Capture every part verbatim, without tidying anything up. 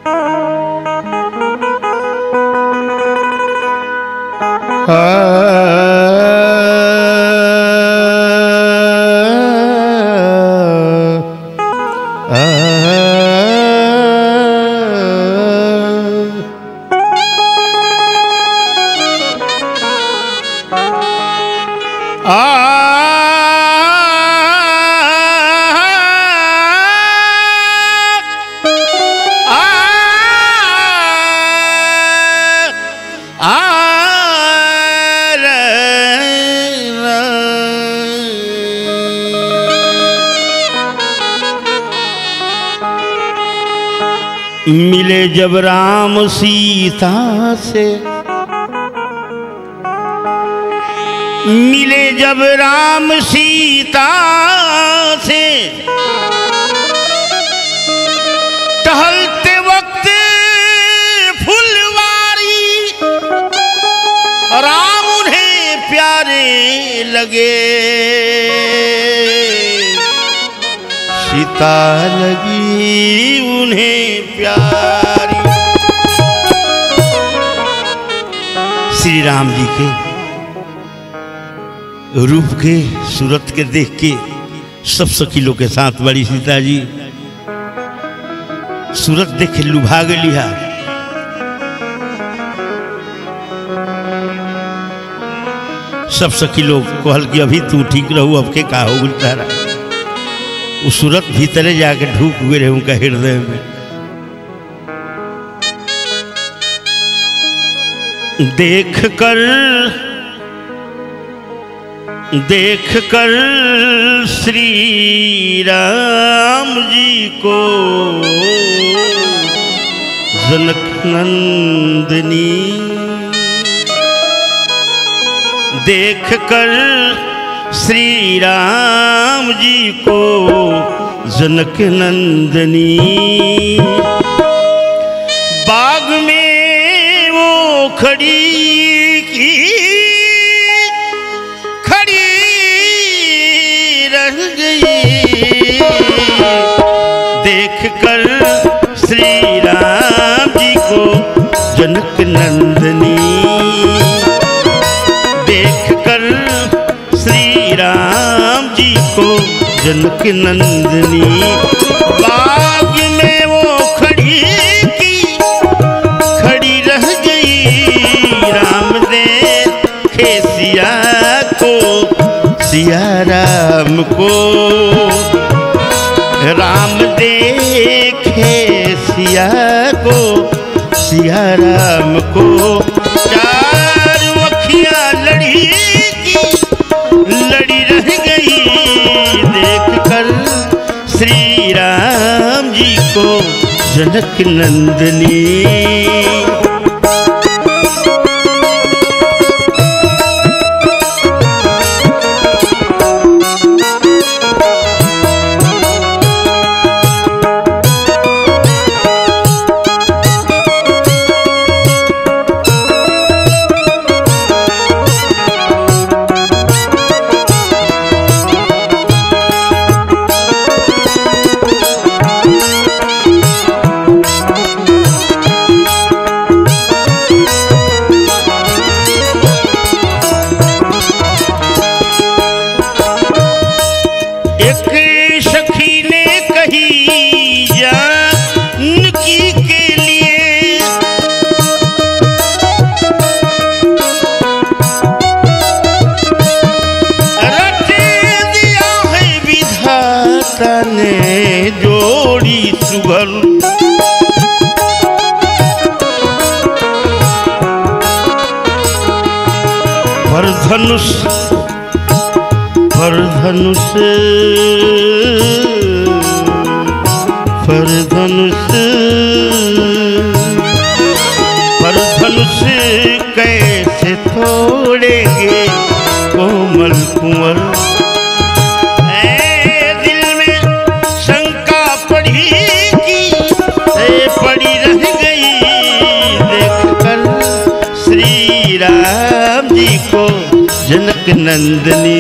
मिले जब राम सीता से, मिले जब राम सीता से, टहलते वक्त फुलवारी, राम उन्हें प्यारे लगे, सीता लगी उन्हें प्यारी। श्री राम जी के रूप के, सूरत के देख के सब सखीलों के साथ बड़ी सीता जी सूरत देख के लुभा गलिया। सब सखी लोग कहल कि अभी तू ठीक रहू, अब के का हो गइल तारा। वो सूरत भीतरे जाके ढूक हुए रहे उनका हृदय में। देख कर देख कर श्री राम जी को जनक नंदनी, देख कर श्री राम जी को जनक नंदनी, बाग में वो खड़ी की खड़ी रह गई। देख कर श्री राम जी को जनक नंदनी, देख कर श्री राम जी को जनक नंदनी, बाग में वो खड़ी की खड़ी रह गई। राम देखे सिया को, सिया राम को, राम देखे सिया को, सिया राम को, चार अखियां लड़ी की लड़ी रह गई। देख कर श्री राम जी को जनक नंदनी। जोड़ी सुघर पर धनुष पर धनुष पर धनुष पर धनुष कैसे तोड़ेंगे कोमल कुंवर। पड़ी रह गई। देख कर श्री राम जी को जनक नंदनी।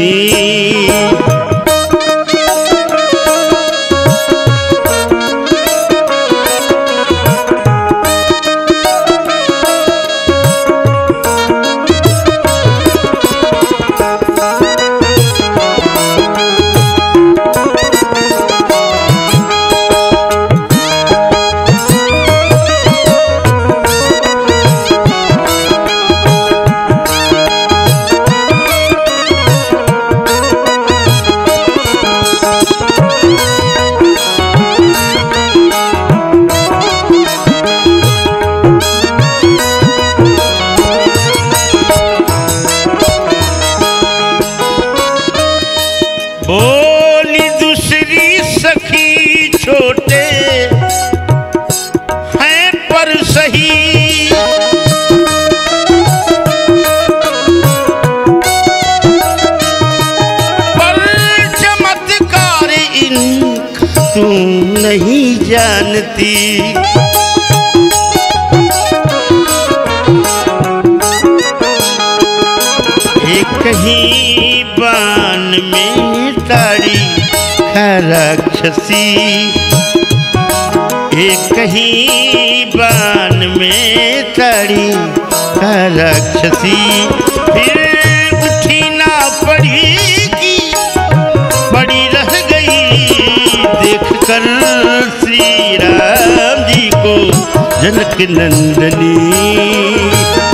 नहीं जानती। एक ही बान में ताड़ी राक्षसी, एक ही बान में ताड़ी राक्षसी। फिर उठी ना पड़ेगी, पड़ी रह गई देखकर श्री राम जी को जनक नंदनी।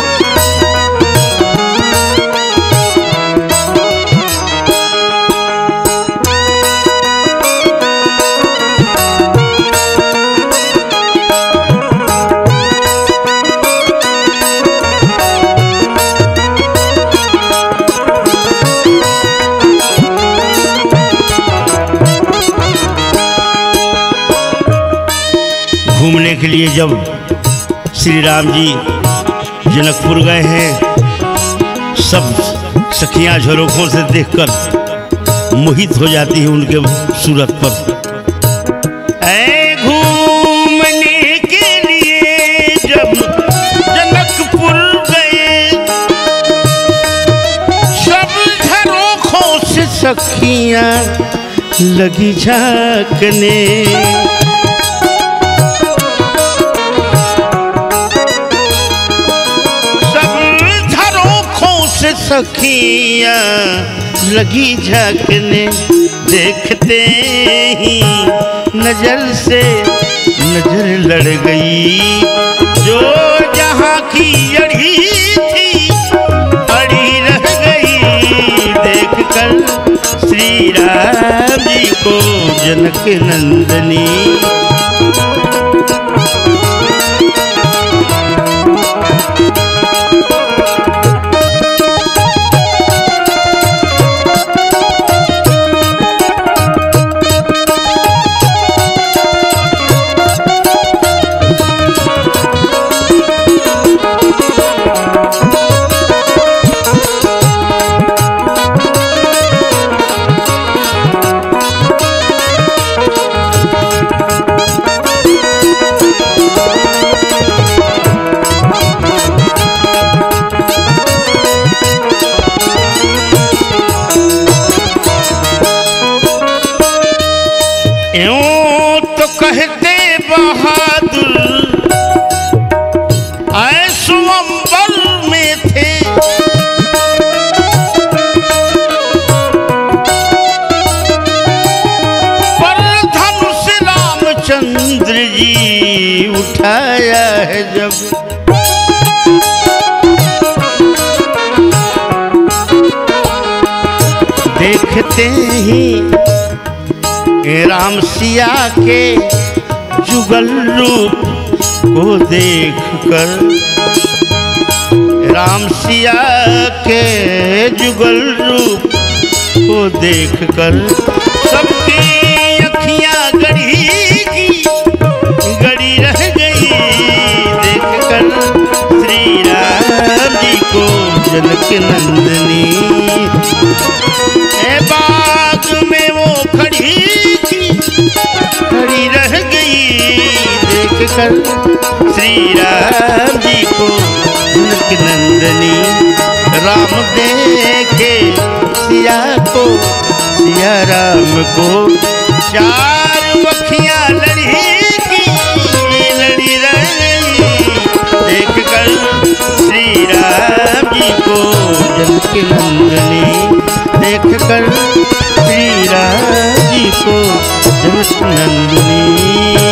घूमने के लिए जब श्री राम जी जनकपुर गए हैं, सब सखियां झरोखों से देखकर मोहित हो जाती है उनके सूरत पर। ऐ घूमने के लिए जब जनकपुर गए, सब झरोखों से सखियां लगी झांकने। सखियां लगी झांकने, देखते ही नजर से नजर लड़ गई। जो जहां की अड़ी थी अड़ी रह गई देखकर श्री राम जी को जनक नंदनी। कहते बहादुर आए स्वयंवर में थे, पर धनुष रामचंद्र जी उठाया है जब। देखते ही राम सिया के जुगल रूप को देखकर, राम सिया के जुगल रूप को देखकर सबकी अखियां गड़ी की गड़ी रह गई देखकर श्री राम जी को जनक नंदनी। ए बाग में वो खड़ी खड़ी रह गई देखकर श्री राम जी को जनक नंदनी। राम देखे सिया को सिया राम को, चार अखियां लड़ी की लड़ी रह गई देखकर श्री राम जी को जनक नंदनी। देखकर श्री राम जी को जनक नंदनी।